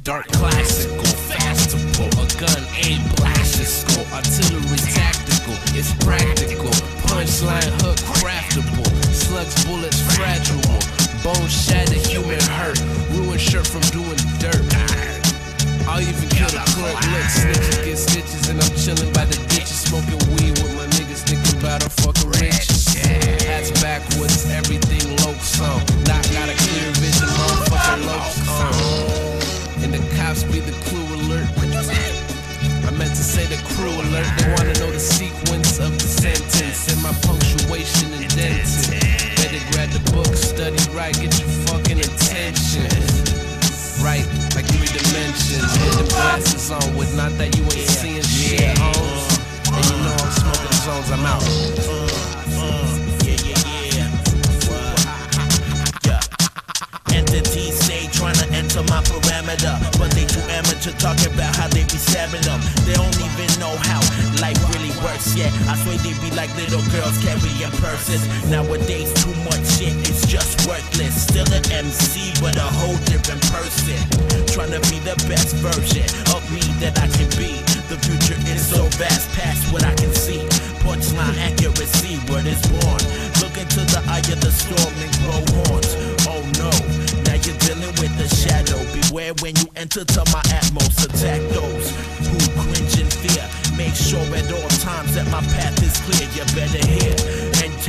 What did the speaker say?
Dark classical, fastable, a gun aim blastable, artillery tactical, it's practical, punchline hook craftable, slugs bullets fragile, bone shattered human hurt, ruined shirt from doing dirt. I'll even kill the clerk, look, snitches get stitches, and I'm chilling by the ditches, smoking weed with my niggas, thinking about a fucking riches. Hats backwards, everything low song, not got a clear vision, motherfucking low song. And the cops be the clue alert. I meant to say the crew alert. They wanna know the sequence of the sentence and my punctuation and denting. Better grab the book, study right, get your fucking attention. Right, like 3 dimensions. Hit the glasses on with not that you ain't seeing shit, homes. And you know I'm smoking zones, I'm out. Entities say trying to enter my parameter, but they too amateur talking about how they be stabbing them. They don't even know how life really works yet. I swear they be like little girls carrying purses. Nowadays too much shit is just worthless. Still an MC but a whole different person, trying to be the best version of me that I can be. The future is so vast past what I can see. Punchline accuracy, word is born. Look into the eye of the storm and grow horns. Oh no, now you're dealing with the shadow. Beware when you enter to my atmos. Attack those who cringe in fear. Make sure at all times that my path is clear. You better hear and